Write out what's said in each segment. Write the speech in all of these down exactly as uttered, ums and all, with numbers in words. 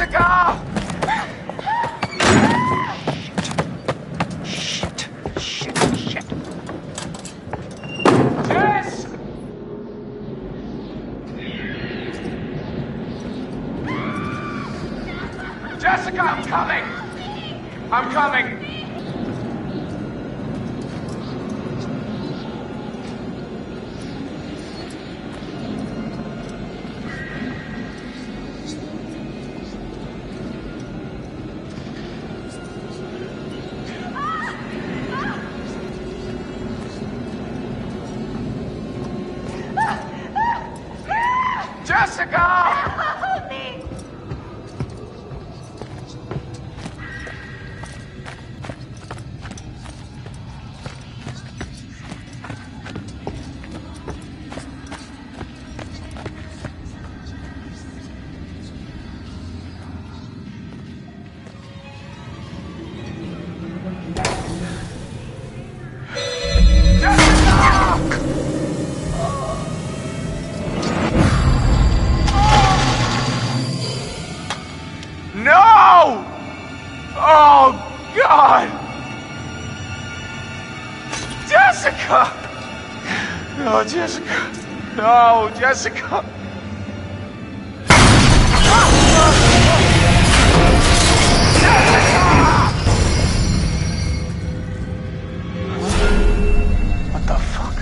Jessica! Shit. Shit. Shit. Jess! Jessica, I'm coming! I'm coming! Jessica! Help me! No! Oh, God! Jessica! No, Jessica. No, Jessica. What the fuck?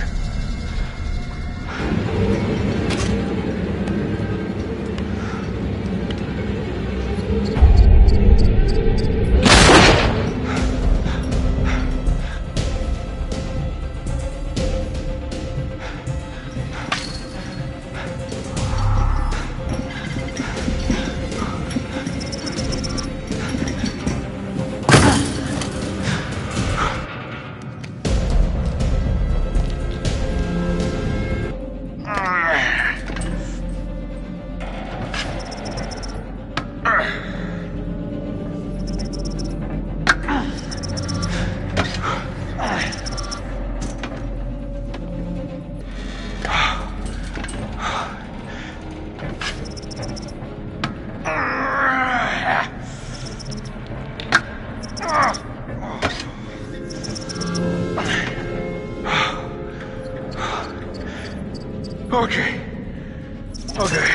Okay. Okay.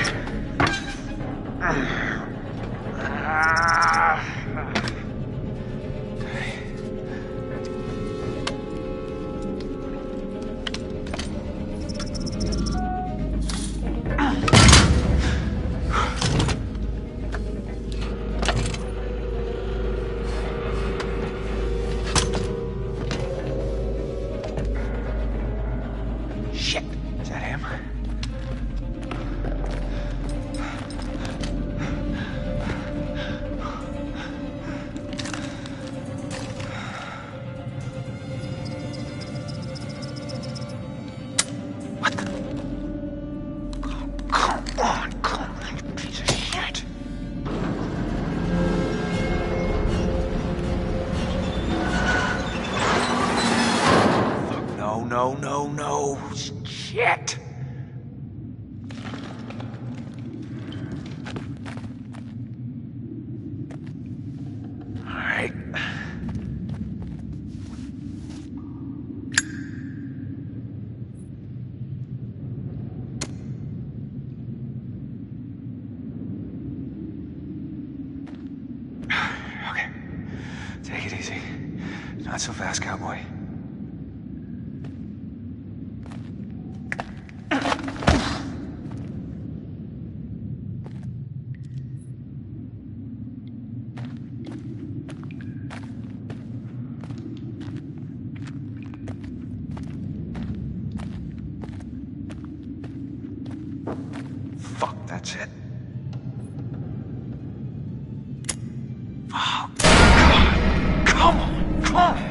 Shit. Is that him? What the? Oh, come on, come on, you piece of shit. Fuck, no, no, no, no. Shit. All right. Okay. Take it easy. Not so fast, cowboy. Fuck, that's it. Oh, God. Come on, come on.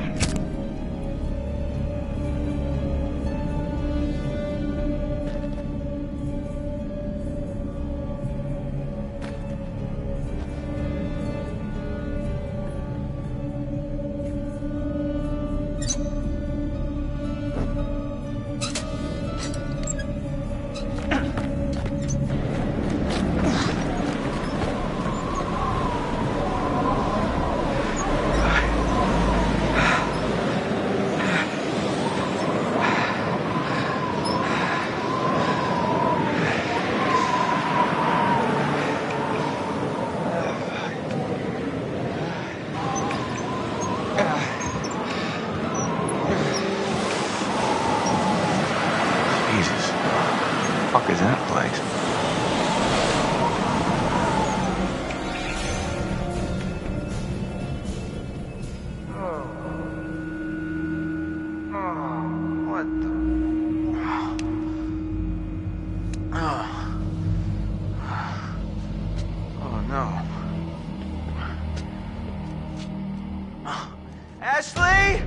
Ashley!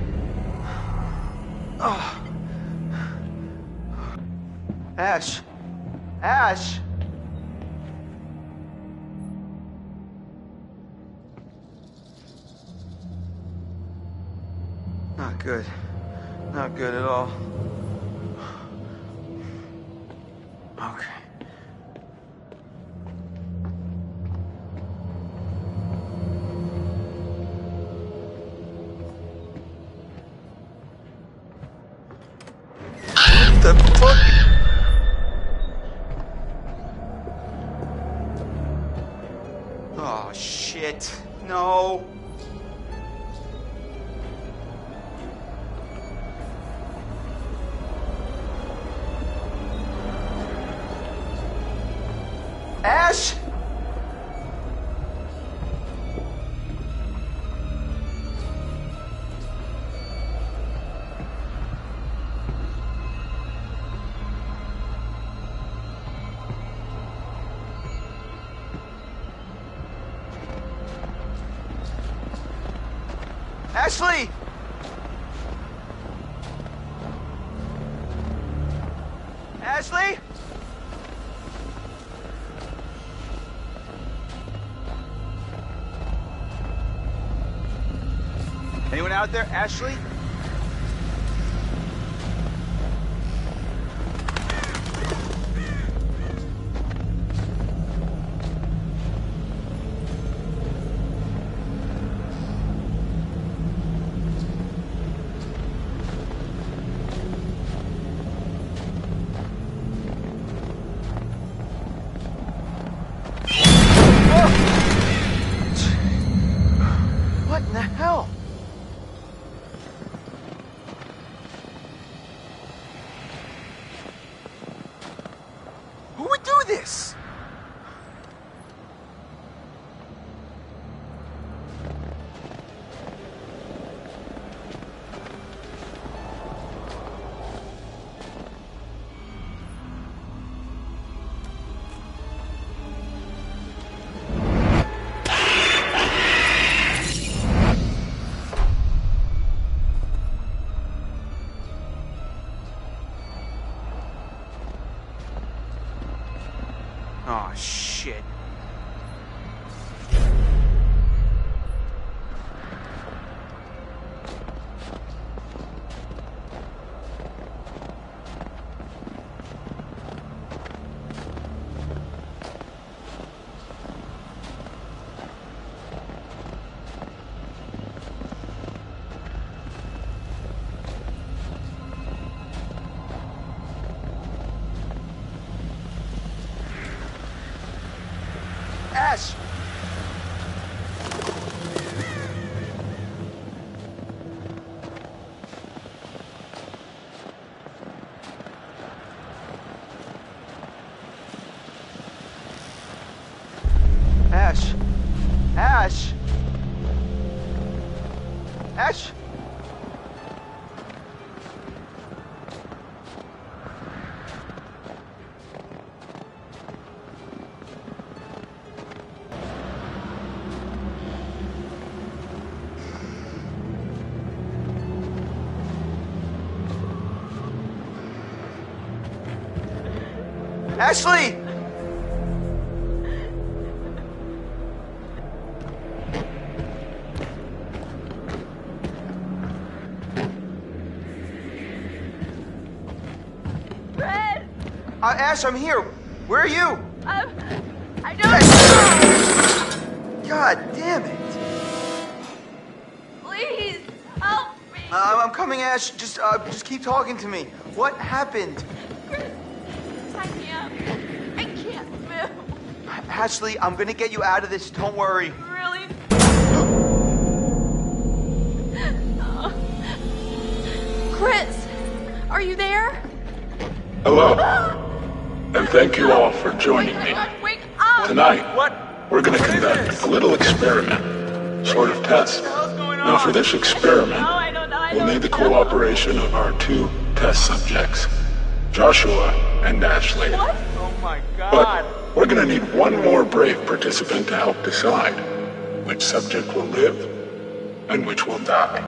Oh. Ash. Ash! Not good. Not good at all. Okay. What the fuck? Oh, shit. No. Ash? Ashley! Ashley? Anyone out there? Ashley? What in the hell? Who would do this? Oh, shit. Ash! Ash! Ash! Ash! Ashley! Fred! Uh, Ash, I'm here. Where are you? Um, I don't know. God damn it. Please, help me. Uh, I'm coming, Ash. Just, uh, just keep talking to me. What happened? Chris, I can't. I can't move. Ashley, I'm gonna get you out of this. Don't worry. Really? Oh. Chris, are you there? Hello, and thank you all for joining me. Wake up! Tonight, What? we're going to conduct a little experiment, sort of test. Now for this experiment, No, I don't know. I we'll don't need the know. cooperation of our two test subjects, Joshua and Ashley. What? Oh my God. But we're going to need one more brave participant to help decide which subject will live and which will die.